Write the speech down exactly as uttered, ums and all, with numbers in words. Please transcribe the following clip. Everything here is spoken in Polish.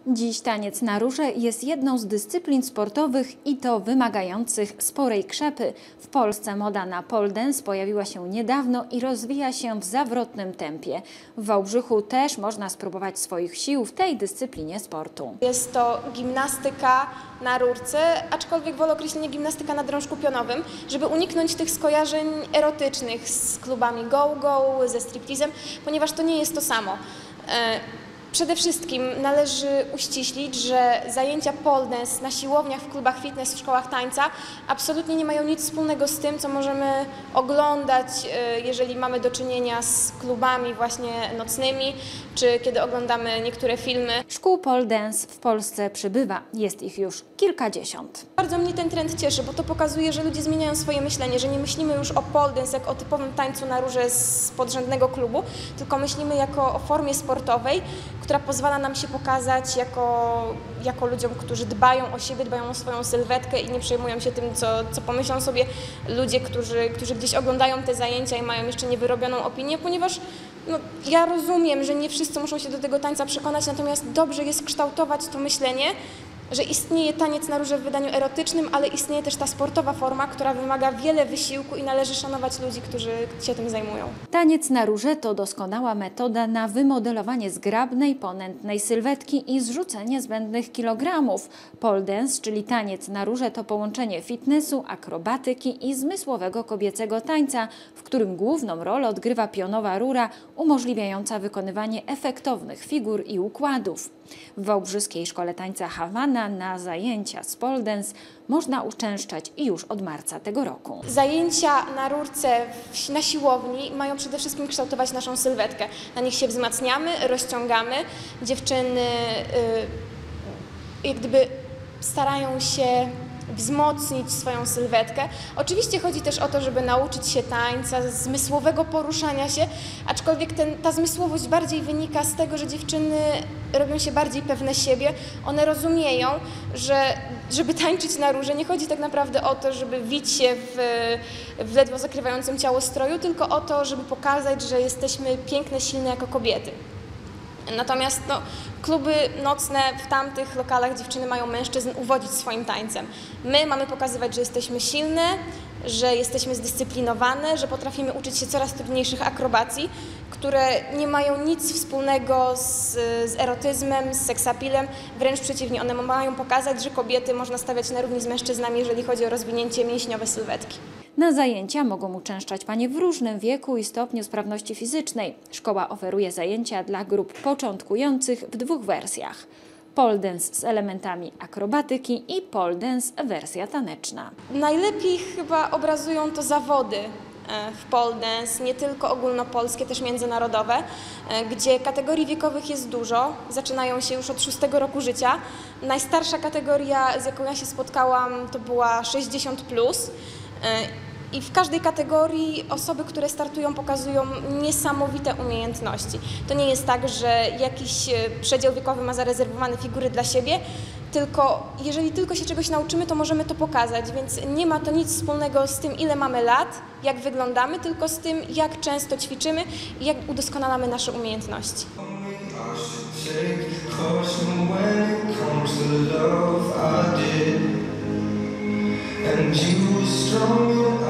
Dziś taniec na róże jest jedną z dyscyplin sportowych i to wymagających sporej krzepy. W Polsce moda na pole dance pojawiła się niedawno i rozwija się w zawrotnym tempie. W Wałbrzychu też można spróbować swoich sił w tej dyscyplinie sportu. Jest to gimnastyka na rurce, aczkolwiek wolę określenie gimnastyka na drążku pionowym, żeby uniknąć tych skojarzeń erotycznych z klubami go-go, ze striptizem, ponieważ to nie jest to samo. Przede wszystkim należy uściślić, że zajęcia pole dance na siłowniach, w klubach fitness, w szkołach tańca absolutnie nie mają nic wspólnego z tym, co możemy oglądać, jeżeli mamy do czynienia z klubami właśnie nocnymi, czy kiedy oglądamy niektóre filmy. Szkół pole dance w Polsce przybywa, jest ich już kilkadziesiąt. Bardzo mnie ten trend cieszy, bo to pokazuje, że ludzie zmieniają swoje myślenie, że nie myślimy już o pole dance jak o typowym tańcu na róże z podrzędnego klubu, tylko myślimy jako o formie sportowej, która pozwala nam się pokazać jako, jako ludziom, którzy dbają o siebie, dbają o swoją sylwetkę i nie przejmują się tym, co, co pomyślą sobie ludzie, którzy, którzy gdzieś oglądają te zajęcia i mają jeszcze niewyrobioną opinię, ponieważ no, ja rozumiem, że nie wszyscy muszą się do tego tańca przekonać, natomiast dobrze jest kształtować to myślenie, że istnieje taniec na róże w wydaniu erotycznym, ale istnieje też ta sportowa forma, która wymaga wiele wysiłku i należy szanować ludzi, którzy się tym zajmują. Taniec na róże to doskonała metoda na wymodelowanie zgrabnej, ponętnej sylwetki i zrzucenie zbędnych kilogramów. Pole dance, czyli taniec na róże, to połączenie fitnessu, akrobatyki i zmysłowego kobiecego tańca, w którym główną rolę odgrywa pionowa rura umożliwiająca wykonywanie efektownych figur i układów. W Wałbrzyskiej Szkole Tańca Hawana na zajęcia z pole dance można uczęszczać już od marca tego roku. Zajęcia na rurce na siłowni mają przede wszystkim kształtować naszą sylwetkę. Na nich się wzmacniamy, rozciągamy. Dziewczyny yy, jak gdyby starają się wzmocnić swoją sylwetkę. Oczywiście chodzi też o to, żeby nauczyć się tańca, zmysłowego poruszania się, aczkolwiek ten, ta zmysłowość bardziej wynika z tego, że dziewczyny robią się bardziej pewne siebie. One rozumieją, że żeby tańczyć na róże nie chodzi tak naprawdę o to, żeby wić się w, w ledwo zakrywającym ciało stroju, tylko o to, żeby pokazać, że jesteśmy piękne, silne jako kobiety. Natomiast no, kluby nocne w tamtych lokalach dziewczyny mają mężczyzn uwodzić swoim tańcem. My mamy pokazywać, że jesteśmy silne, że jesteśmy zdyscyplinowane, że potrafimy uczyć się coraz trudniejszych akrobacji, które nie mają nic wspólnego z, z erotyzmem, z seksapilem. Wręcz przeciwnie, one mają pokazać, że kobiety można stawiać na równi z mężczyznami, jeżeli chodzi o rozwinięcie mięśniowe sylwetki. Na zajęcia mogą uczęszczać panie w różnym wieku i stopniu sprawności fizycznej. Szkoła oferuje zajęcia dla grup początkujących w dwóch wersjach. Pole dance z elementami akrobatyki i pole dance wersja taneczna. Najlepiej chyba obrazują to zawody w pole dance, nie tylko ogólnopolskie, też międzynarodowe, gdzie kategorii wiekowych jest dużo, zaczynają się już od szóstego roku życia. Najstarsza kategoria, z jaką ja się spotkałam, to była sześćdziesiąt plus. I w każdej kategorii osoby, które startują, pokazują niesamowite umiejętności. To nie jest tak, że jakiś przedział wiekowy ma zarezerwowane figury dla siebie, tylko jeżeli tylko się czegoś nauczymy, to możemy to pokazać, więc nie ma to nic wspólnego z tym, ile mamy lat, jak wyglądamy, tylko z tym, jak często ćwiczymy i jak udoskonalamy nasze umiejętności. And you were strong.